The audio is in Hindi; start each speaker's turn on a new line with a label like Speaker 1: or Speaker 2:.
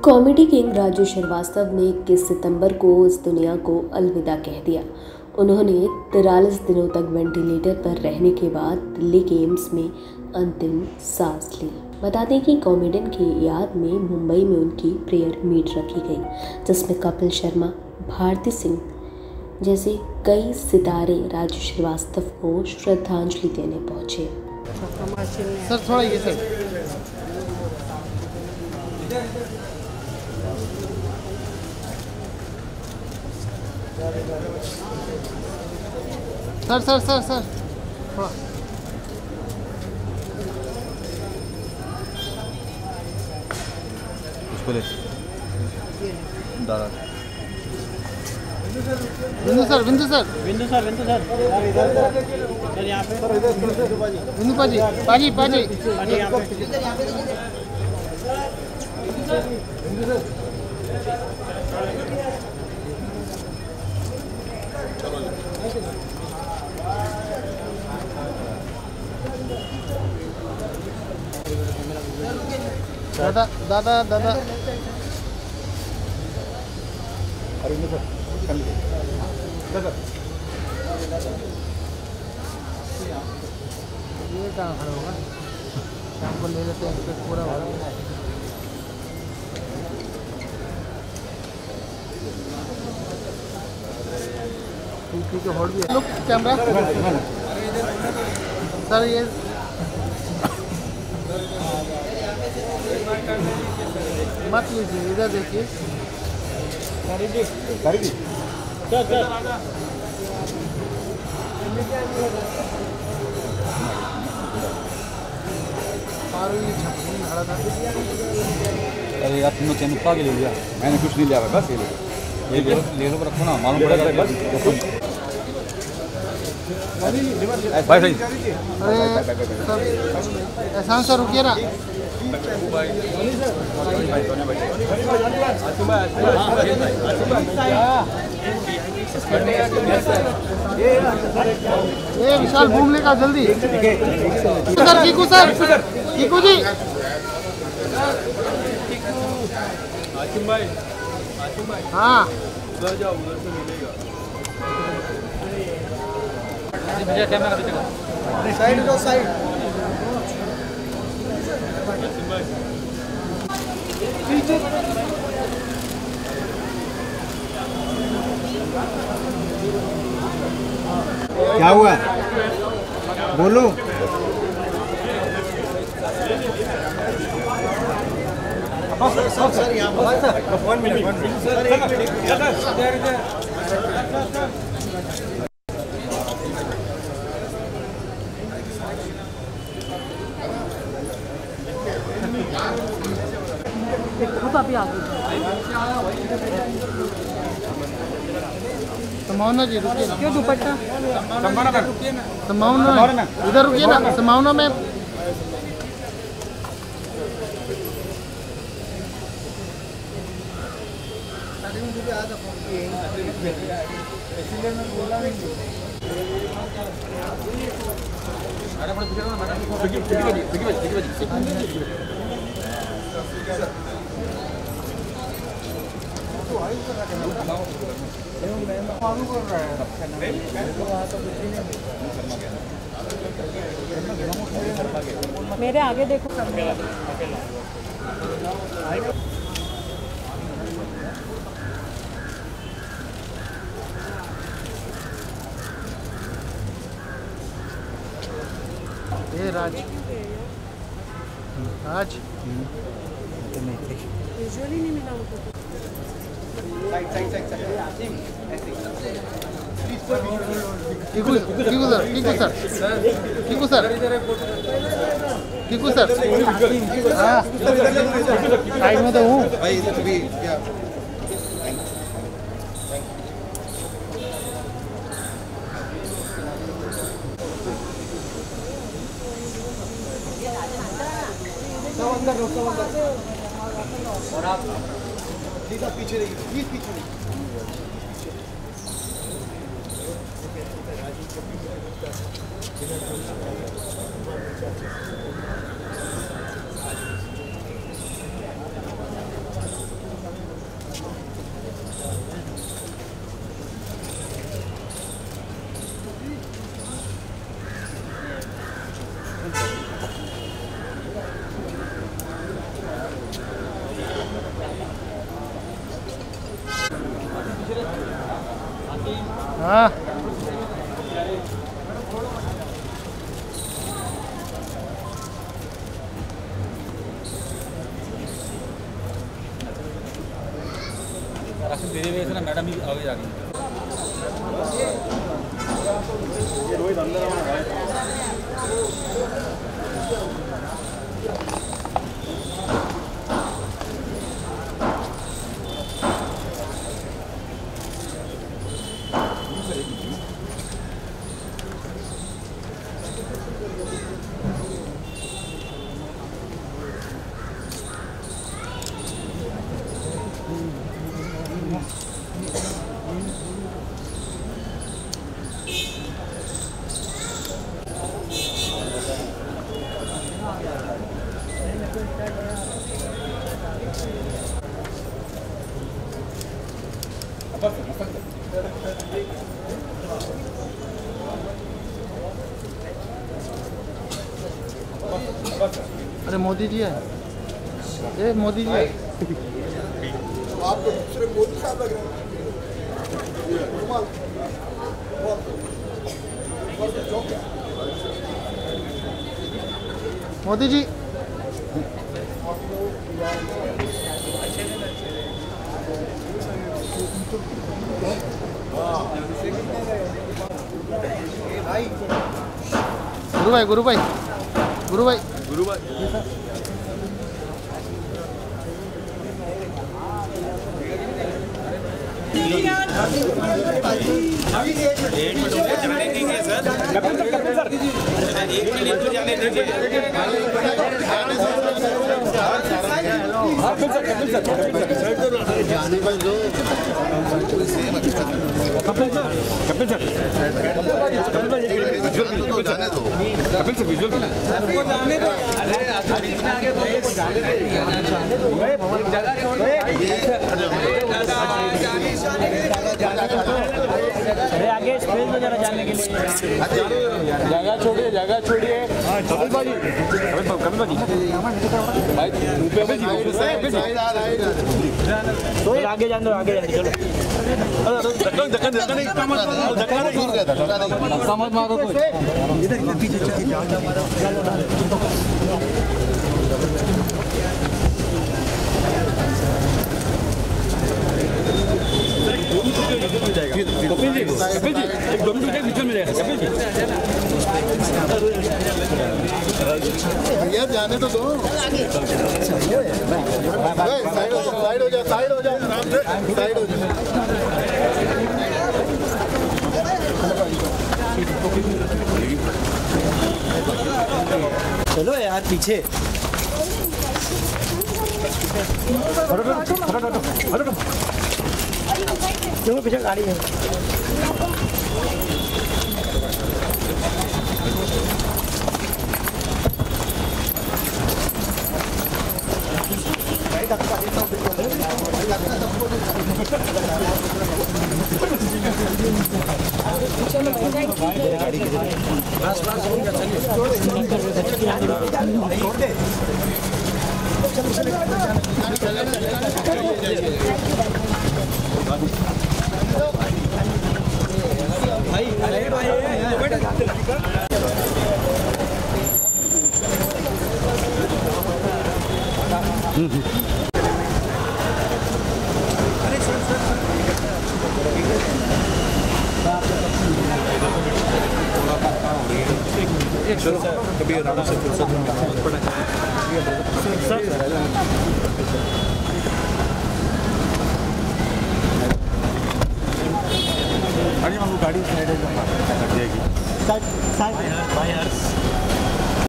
Speaker 1: कॉमेडी किंग राजू श्रीवास्तव ने 21 सितंबर को इस दुनिया को अलविदा कह दिया। उन्होंने 43 दिनों तक वेंटिलेटर पर रहने के बाद दिल्ली के एम्स में अंतिम सांस ली। बता दें कि कॉमेडियन की याद में मुंबई में उनकी प्रेयर मीट रखी गई, जिसमें कपिल शर्मा, भारती सिंह जैसे कई सितारे राजू श्रीवास्तव को श्रद्धांजलि देने पहुंचे।
Speaker 2: सर थोड़ा ये sir sir sir sir sir थोड़ा
Speaker 3: इसको ले दादा
Speaker 2: बिंदु सर बिंदु सर
Speaker 4: बिंदु सर बिंदु सर सर यहाँ पे
Speaker 2: बिंदु पाजी पाजी पाजी
Speaker 4: यहाँ पे
Speaker 2: दादा दादा दादा
Speaker 3: अरविंद सर
Speaker 2: ये कहाँ खड़ा होगा? शाम को ले लेते हैं इसको पूरा भरा। ठीक है होल्ड भी है। लुक कैमरा सर ये मत लीजिए, इधर देखिए।
Speaker 3: अरे यार तुमने चैन उठा के ले लिया, मैंने कुछ नहीं लिया बस ये ले लो रखो ना, मालूम पड़ेगा बस भाई भाई।
Speaker 2: अरे सर एहसान सर रुकिए ना। ये विशाल घूम लेगा जल्दी सर। कीकू सर, कीकू जी हाँ
Speaker 4: उधर जाओ, उधर से मिलेगा।
Speaker 2: साइड दो साइड।
Speaker 5: क्या हुआ बोलो।
Speaker 4: सर यहाँ पर 1 minute sir, 1 minute
Speaker 2: Sambhavna ji रुकिए ना।
Speaker 4: क्यों दुपट्टा
Speaker 2: समावना इधर रुकिए ना। समावना में
Speaker 6: मेरे आगे देखो।
Speaker 2: ये राज राज
Speaker 6: यूजुअली नहीं मिला उनको।
Speaker 2: Kiku Kiku sir Kiku sir Kiku sir Kiku sir हाँ साइड में तो हूँ।
Speaker 5: और आप प्लीज आप पीछे रहिए, प्लीज पीछे रहिए।
Speaker 2: हाँ
Speaker 3: तेरे वजह से ना मैडम भी आगे जा रही है। रोहित अंदर
Speaker 2: अरे मोदी जी है, ये मोदी जी है।
Speaker 5: आपको दूसरे मोदी साहब लग रहे हैं।
Speaker 2: मोदी जी गुरु भाई गुरु भाई गुरु भाई
Speaker 3: गुरु भाई
Speaker 4: अरे आगे स्पेस में जरा जाने के लिए
Speaker 3: जगह छोड़िए, जगह छोड़िए। कपिल भाई, कपिल भाई भाई
Speaker 4: तो आगे जाने दो, आगे जाने चलो।
Speaker 3: समझ मारो कोई
Speaker 5: इधर पीछे
Speaker 3: कपिल जी, एक 2 मिनट बीच में रहेगा कपिल जी।
Speaker 5: भैया जाने तो दो। साइड हो जाओ, साइड हो जाओ, साइड हो जाओ, साइड हो जाओ।
Speaker 4: चलो यार पीछे। क्यों पीछे गाड़ी है?
Speaker 3: चलो कभी आराम से फुर्सत गाड़ी साइड कट जाएगी।